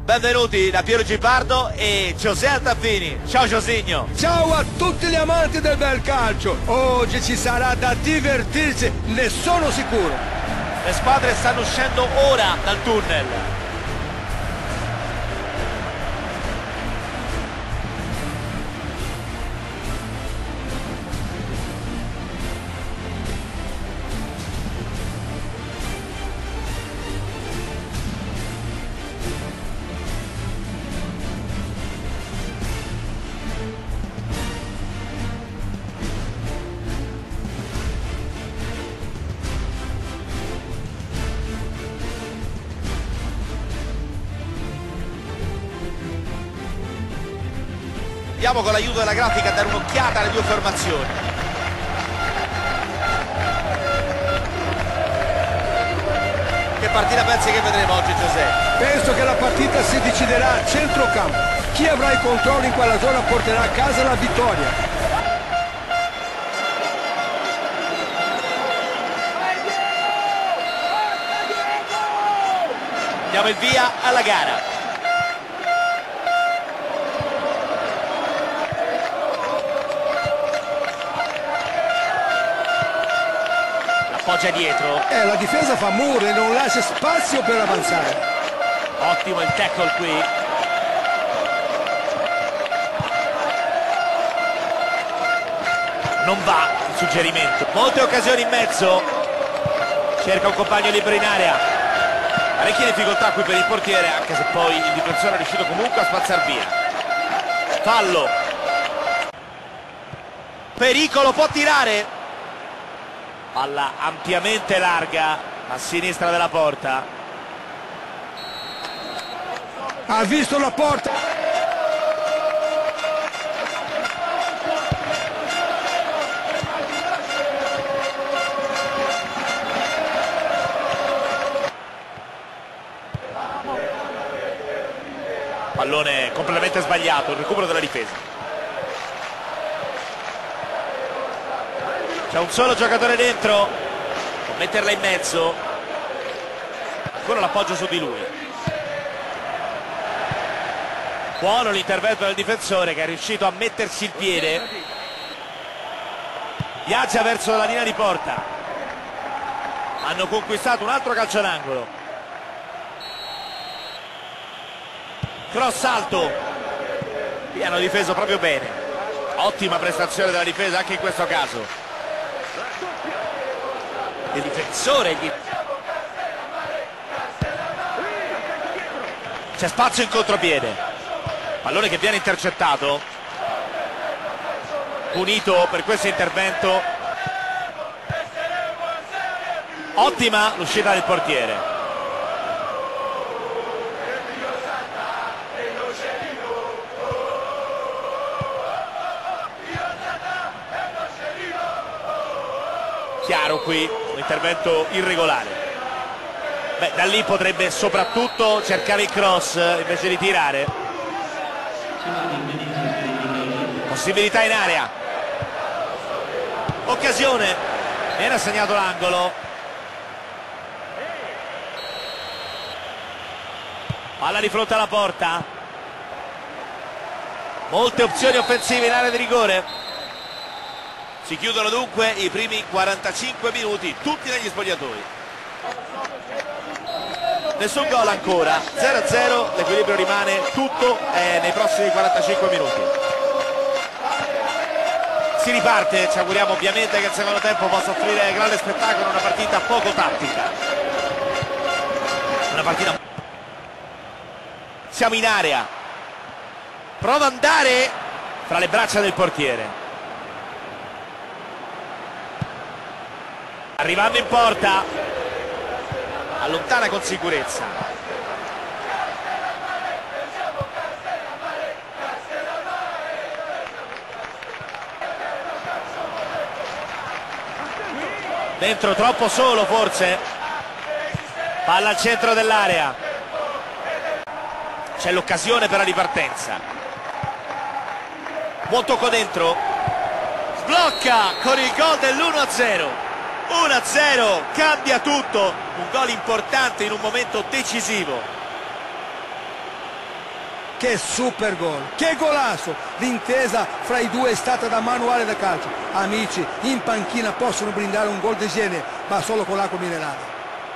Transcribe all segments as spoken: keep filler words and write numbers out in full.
Benvenuti da Piero Gipardo e José Altafini. Ciao Josigno. Ciao a tutti gli amanti del bel calcio. Oggi ci sarà da divertirsi, ne sono sicuro. Le squadre stanno uscendo ora dal tunnel. Andiamo con l'aiuto della grafica a dare un'occhiata alle due formazioni. Che partita pensi che vedremo oggi, Giuseppe? Penso che la partita si deciderà a centrocampo. Chi avrà il controllo in quella zona porterà a casa la vittoria. Diamo il via alla gara. Appoggia dietro. Eh, la difesa fa muro e non lascia spazio per avanzare. Ottimo il tackle qui. Non va il suggerimento. Molte occasioni in mezzo. Cerca un compagno libero in area. Parecchie difficoltà qui per il portiere, anche se poi il difensore è riuscito comunque a spazzar via. Fallo. Pericolo, può tirare. Palla ampiamente larga a sinistra della porta. Ha visto la porta. Pallone completamente sbagliato, il recupero della difesa. C'è un solo giocatore dentro, può metterla in mezzo, ancora l'appoggio su di lui. Buono l'intervento del difensore che è riuscito a mettersi il piede. Viaggia verso la linea di porta. Hanno conquistato un altro calcio d'angolo. Cross alto. Qui hanno difeso proprio bene. Ottima prestazione della difesa anche in questo caso. Il difensore gli... C'è spazio in contropiede. Pallone che viene intercettato. Punito per questo intervento. Ottima l'uscita del portiere. Chiaro qui, un intervento irregolare. Beh, da lì potrebbe soprattutto cercare il cross invece di tirare. Possibilità in area. Occasione. Viene assegnato l'angolo. Palla di fronte alla porta. Molte opzioni offensive in area di rigore. Si chiudono dunque i primi quarantacinque minuti, tutti negli spogliatoi. Nessun gol ancora, zero a zero, l'equilibrio rimane tutto eh, nei prossimi quarantacinque minuti. Si riparte, ci auguriamo ovviamente che il secondo tempo possa offrire grande spettacolo, una partita poco tattica. Una partita... Siamo in area. Prova ad andare fra le braccia del portiere. Arrivando in porta, allontana con sicurezza. Dentro troppo solo forse. Palla al centro dell'area. C'è l'occasione per la ripartenza. Molto dentro. Sblocca con il gol dell'uno a zero. uno a zero, cambia tutto, un gol importante in un momento decisivo. Che super gol, che golasso! L'intesa fra i due è stata da manuale da calcio. Amici, in panchina possono brindare un gol del genere, ma solo con l'acqua minerale.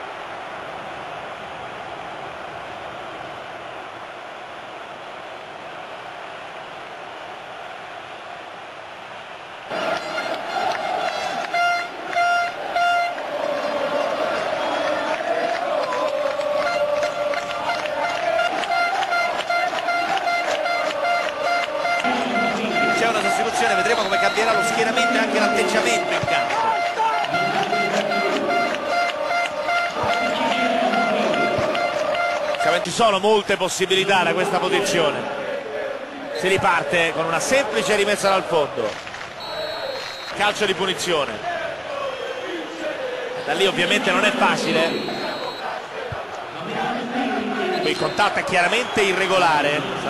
Vedremo come cambierà lo schieramento e anche l'atteggiamento in campo. Ci sono molte possibilità da questa posizione. Si riparte con una semplice rimessa dal fondo. Calcio di punizione. Da lì ovviamente non è facile. Il contatto è chiaramente irregolare.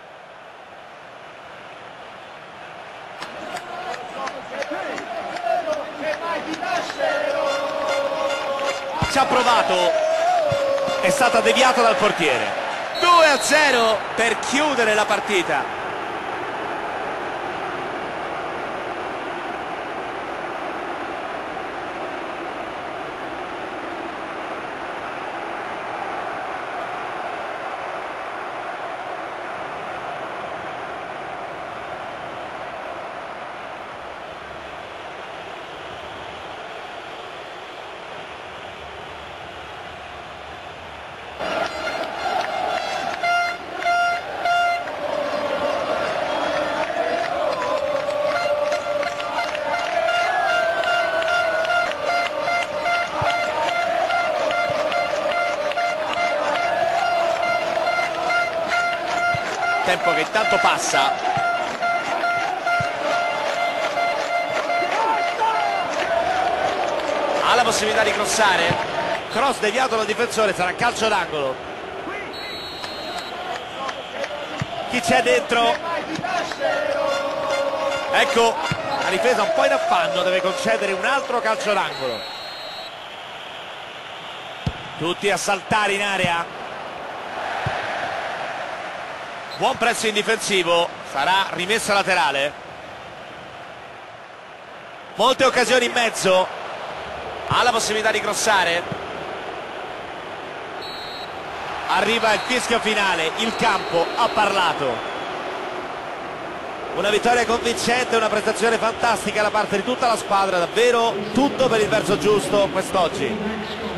Ci ha provato, è stata deviata dal portiere. Due a zero per chiudere la partita. Tempo che intanto passa. Ha la possibilità di crossare. Cross deviato dal difensore, sarà calcio d'angolo. Chi c'è dentro? Ecco, la difesa un po' in affanno, deve concedere un altro calcio d'angolo. Tutti a saltare in area. Buon pressing difensivo, sarà rimessa laterale. Molte occasioni in mezzo. Ha la possibilità di crossare. Arriva il fischio finale, il campo ha parlato. Una vittoria convincente, una prestazione fantastica da parte di tutta la squadra, davvero tutto per il verso giusto quest'oggi.